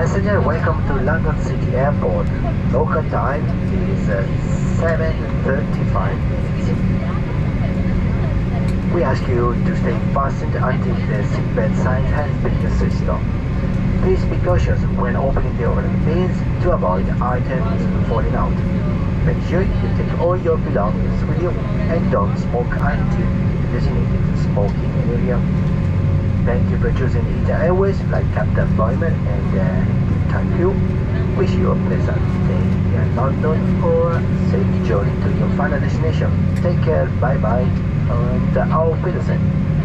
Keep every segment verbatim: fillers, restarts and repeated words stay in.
passenger, welcome to London City Airport. Local time is uh, seven thirty-five minutes. We ask you to stay fastened until the seatbelt sign has been switched on. Please be cautious when opening the overhead bins to avoid items falling out. Make sure you take all your belongings with you and don't smoke until the designated smoking area. Thank you for choosing ITA Airways, like Captain Boyman and uh, thank you. Wish you a pleasant day in London or a safe journey to your final destination. Take care, bye bye, and auf Wiedersehen.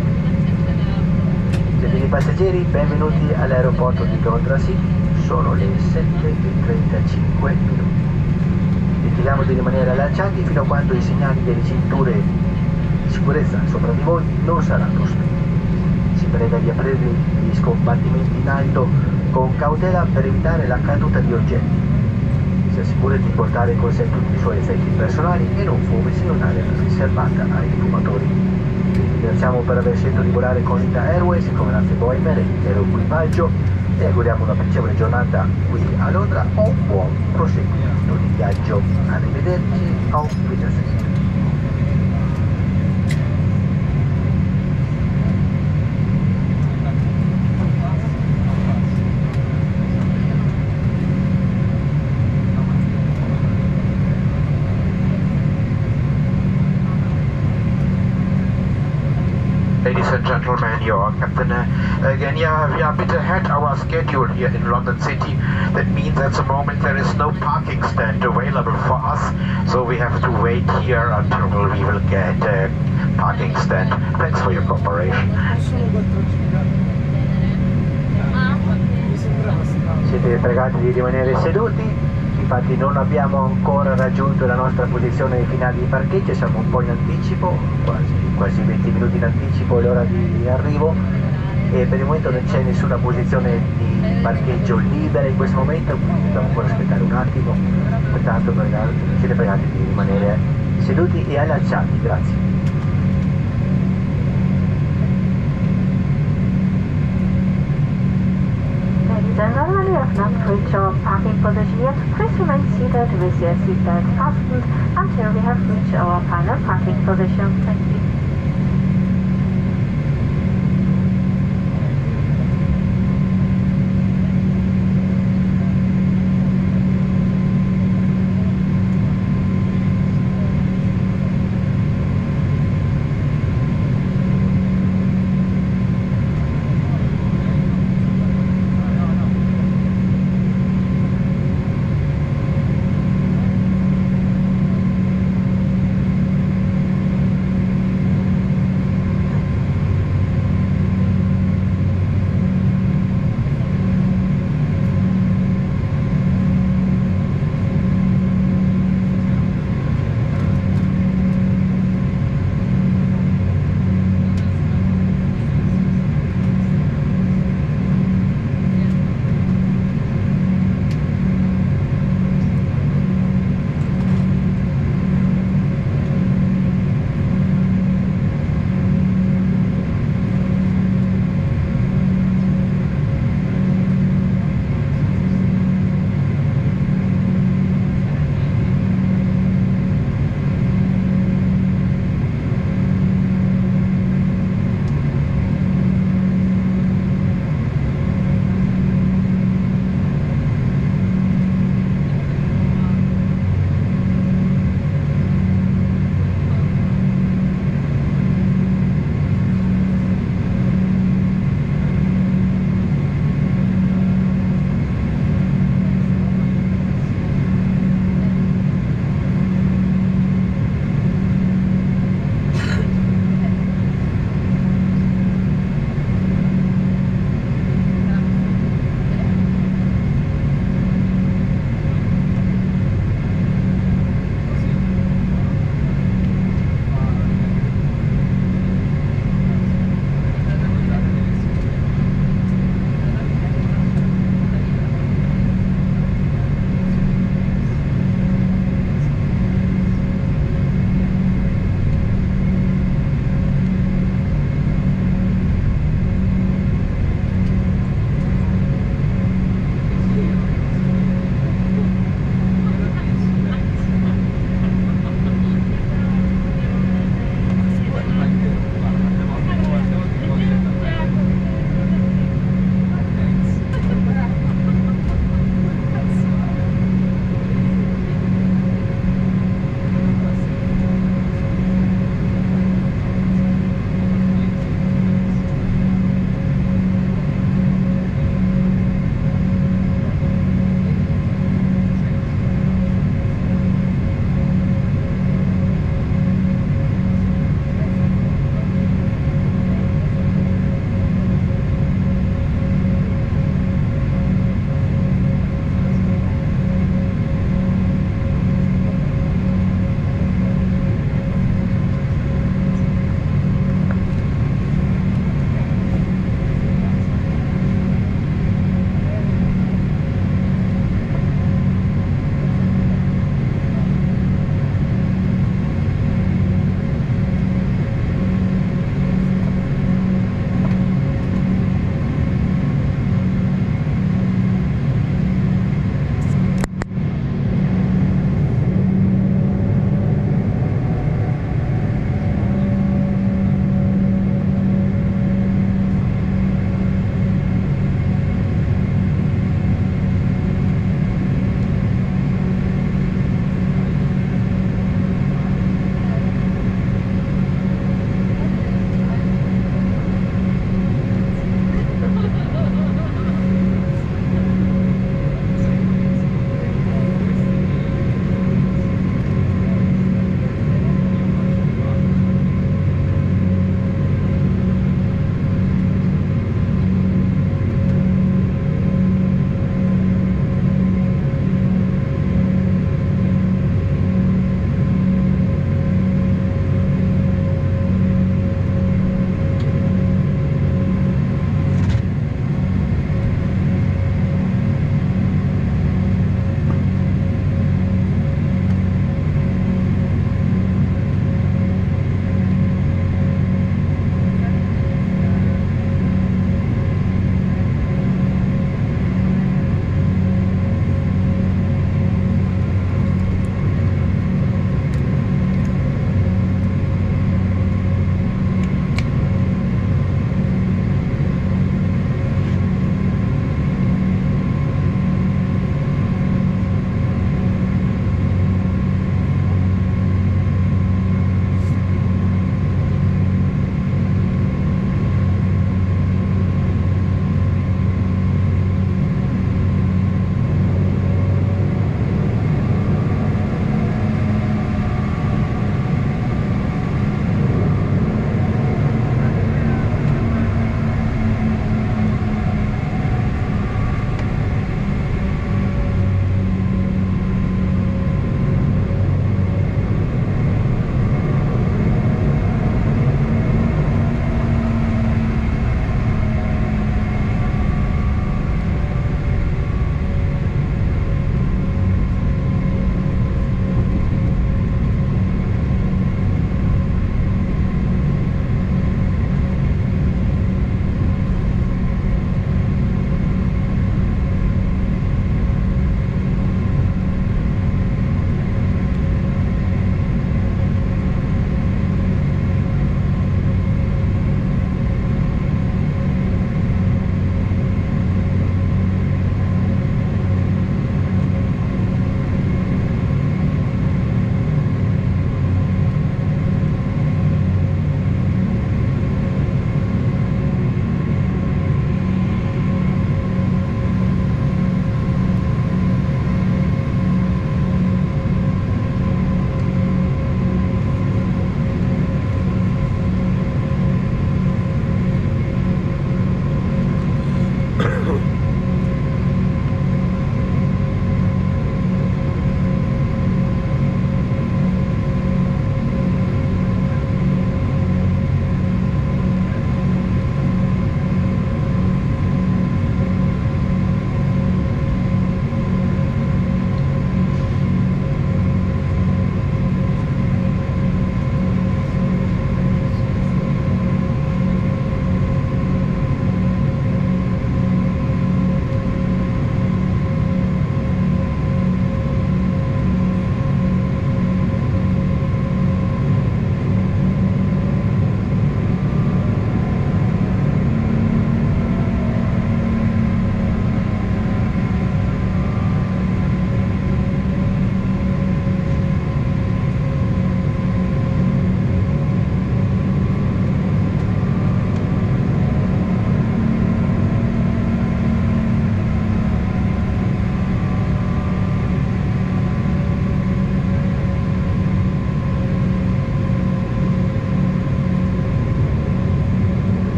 Gentili passeggeri, benvenuti all'aeroporto di Londra City. Sono le sette e trentacinque minuti. Vi chiediamo di rimanere allacciati fino a quando i segnali delle cinture di sicurezza sopra di voi non saranno spenti. Si prega di aprire gli scompartimenti in alto con cautela per evitare la caduta di oggetti. Si assicuri di portare con sé tutti i suoi effetti personali e non fumi se non è riservata ai fumatori. Vi ringraziamo per aver scelto di volare con ITA Airways, il comandante Boimer e l'intero equipaggio e auguriamo una piacevole giornata qui a Londra o un buon proseguimento di viaggio. Arrivederci, auf Wiedersehen. Ladies and gentlemen, your captain uh, again. Yeah, we are a bit ahead our schedule here in London City. That means at the moment there is no parking stand available for us, so we have to wait here until we will get a parking stand. Thanks for your cooperation. Siete pregati di rimanere seduti. Infatti non abbiamo ancora raggiunto la nostra posizione finale di parcheggio, siamo un po' in anticipo, quasi, quasi venti minuti in anticipo l'ora di arrivo e per il momento non c'è nessuna posizione di parcheggio libera in questo momento, quindi dobbiamo ancora aspettare un attimo, pertanto siete pregati di rimanere seduti e allacciati, grazie. Gentlemen, we have not reached our parking position yet. Please remain seated with your seatbelt fastened until we have reached our final parking position. Thank you.